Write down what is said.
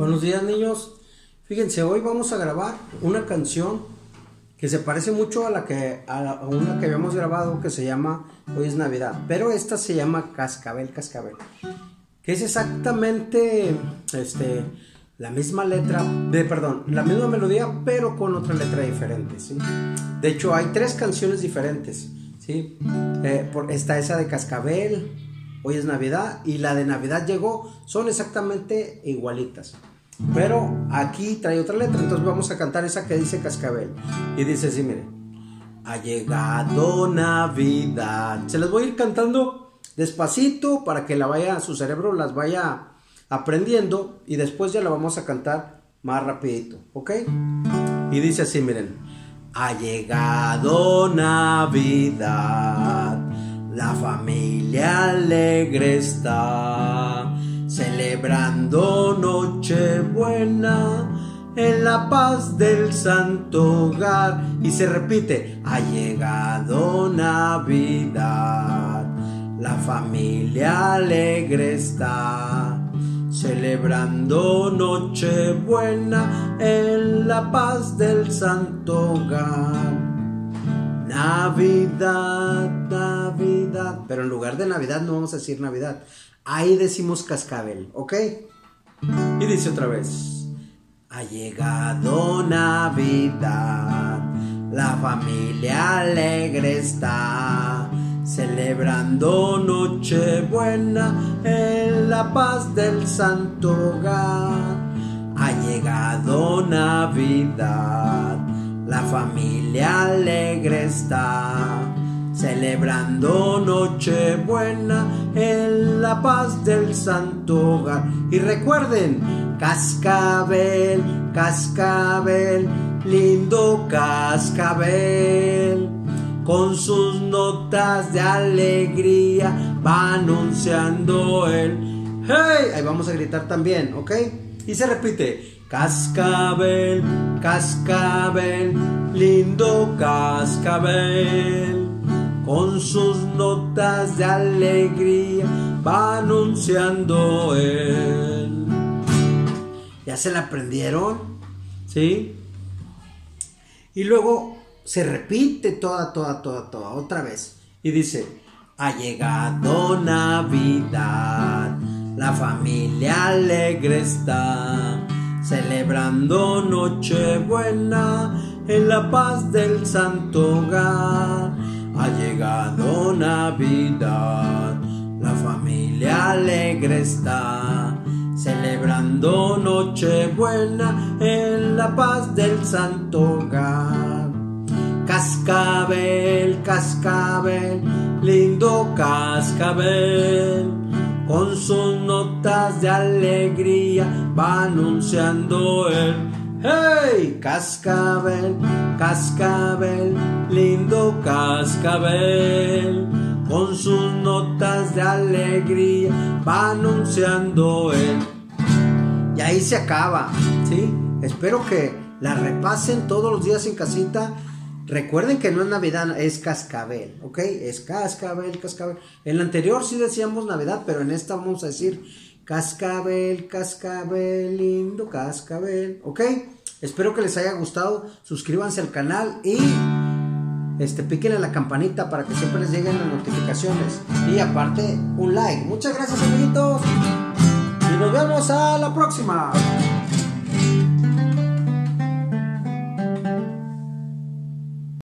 Buenos días, niños. Fíjense, hoy vamos a grabar una canción que se parece mucho a una que habíamos grabado, que se llama Hoy es Navidad, pero esta se llama Cascabel, Cascabel, que es exactamente la misma letra, la misma melodía, pero con otra letra diferente, ¿sí? De hecho, hay 3 canciones diferentes, ¿sí? Está esa de Cascabel, Hoy es Navidad, y la de Navidad llegó, son exactamente igualitas. Pero aquí trae otra letra, entonces vamos a cantar esa que dice Cascabel. Y dice así, mire: ha llegado Navidad. Se las voy a ir cantando despacito para que su cerebro las vaya aprendiendo, y después ya la vamos a cantar más rapidito, ¿ok? Y dice así, miren: ha llegado Navidad, la familia alegre está, celebrando Nochebuena en la paz del santo hogar. Y se repite: ha llegado Navidad, la familia alegre está, celebrando Nochebuena en la paz del santo hogar. Navidad, Navidad. Pero en lugar de Navidad no vamos a decir Navidad. Ahí decimos Cascabel, ¿ok? Y dice otra vez: ha llegado Navidad, la familia alegre está, celebrando Nochebuena en la paz del santo hogar. Ha llegado Navidad, la familia alegre está, celebrando Nochebuena en la paz del santo hogar. Y recuerden: Cascabel, Cascabel, lindo Cascabel, con sus notas de alegría va anunciando el ¡hey! Ahí vamos a gritar también, ¿ok? Y se repite: Cascabel, Cascabel, lindo Cascabel, con sus notas de alegría va anunciando él. ¿Ya se la aprendieron? ¿Sí? Y luego se repite toda, otra vez. Y dice: ha llegado Navidad, la familia alegre está, celebrando Nochebuena en la paz del santo hogar. Ha llegado Navidad, la familia alegre está, celebrando Nochebuena en la paz del santo hogar. Cascabel, Cascabel, lindo Cascabel, con sus notas de alegría va anunciando el ¡hey! Cascabel, Cascabel, lindo Cascabel, con sus notas de alegría va anunciando él. Y ahí se acaba, ¿sí? Espero que la repasen todos los días en casita. Recuerden que no es Navidad, es Cascabel, ¿ok? Es Cascabel, Cascabel. En la anterior sí decíamos Navidad, pero en esta vamos a decir Cascabel, Cascabel, lindo Cascabel, ¿ok? Espero que les haya gustado. Suscríbanse al canal y píquenle la campanita para que siempre les lleguen las notificaciones. Y aparte, un like. Muchas gracias, amiguitos. Y nos vemos a la próxima.